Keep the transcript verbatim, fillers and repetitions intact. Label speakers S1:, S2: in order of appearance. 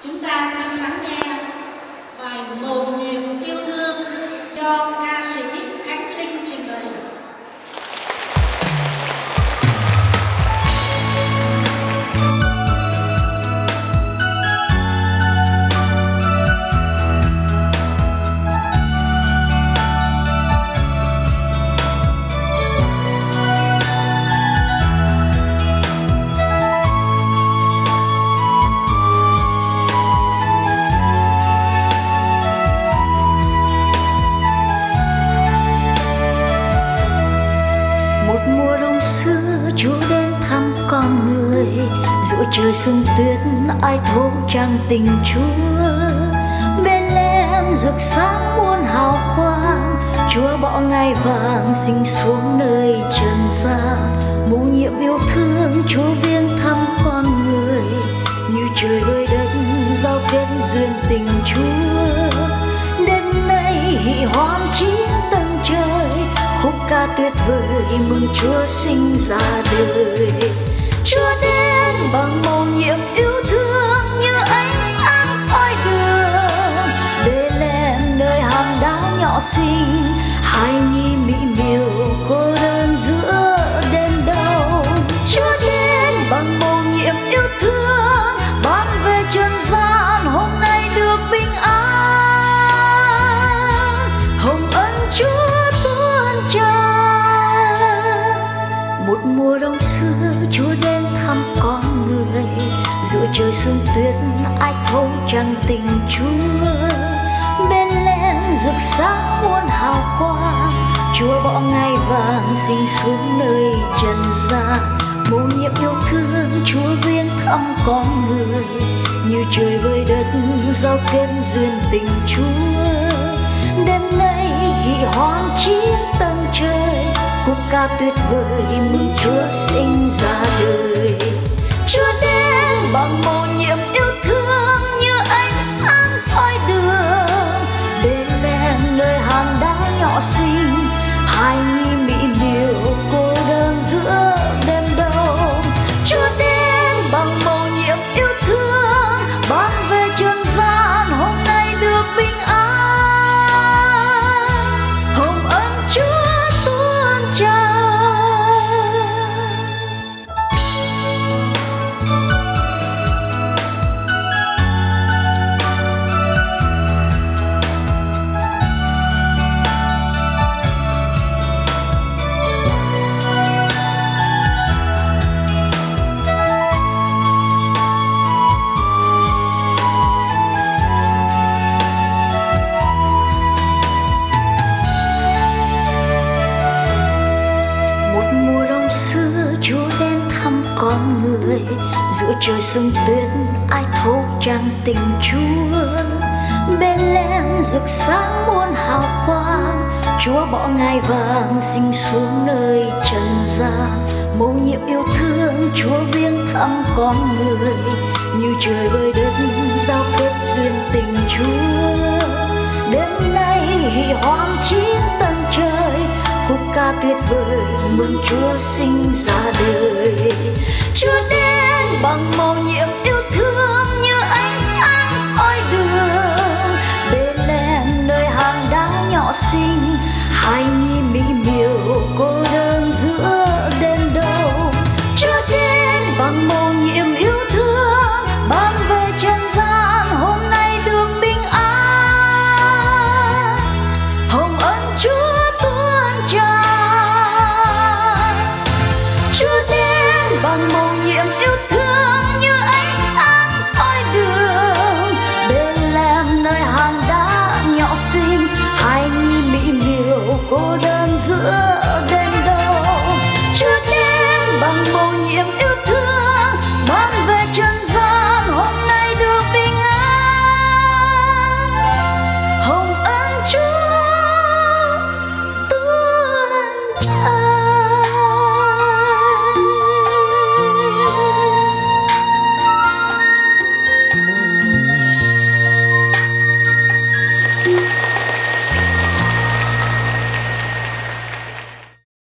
S1: Chúng ta xin lắng nghe bài Mầu Nhiệm Yêu Thương do ca sĩ Khánh Linh trình bày.
S2: Mùa đông xưa Chúa đến thăm con người, giữa trời sương tuyết ai thấu trang tình Chúa. Bethlehem rực sáng muôn hào quang, Chúa bỏ ngai vàng sinh xuống nơi trần gian. Mầu nhiệm yêu thương Chúa viếng thăm con người, như trời với đất giao kết duyên tình Chúa. Đêm nay hỷ hoan chín tầng trời, khúc ca tuyệt vời mừng Chúa sinh ra đời. Chúa đến bằng mầu nhiệm yêu thương như ánh sáng soi đường. Bethlehem nơi hang đá nhỏ xinh, hài nhi mỹ miều cô đơn giữa đêm đông. Chúa đến bằng mầu nhiệm yêu thương, ban về trần gian hôm nay được bình an. Hồng ân Chúa một mùa đông xưa Chúa đến thăm con người, giữa trời sương tuyết ai thấu trang tình Chúa. Bethlehem rực sáng muôn hào quang, Chúa bỏ ngai vàng sinh xuống nơi trần gian. Mầu nhiệm yêu thương Chúa viếng thăm con người, như trời với đất giao kết duyên tình Chúa. Đêm nay hỷ hoan chín tầng trời, khúc ca tuyệt vời mừng Chúa sinh ra đời. Chúa đến bằng mầu nhiệm yêu thương như ánh sáng soi đường. Bethlehem nơi hang đá nhỏ xinh, hài nhi mỹ miều cô đơn giữa đêm đông. Chúa đến bằng mầu nhiệm yêu thương, ban về trần gian hôm nay được bình an. Hồng ân Chúa con người, giữa trời sương tuyết ai thấu trang tình Chúa. Bethlehem rực sáng muôn hào quang, Chúa bỏ ngai vàng sinh xuống nơi trần gian. Mầu nhiệm yêu thương Chúa viếng thăm con người, như trời với đất giao kết duyên tình Chúa. Đêm nay hỷ hoan chín tầng trời, khúc ca tuyệt vời mừng Chúa sinh ra đời. Chúa đến bằng mầu nhiệm yêu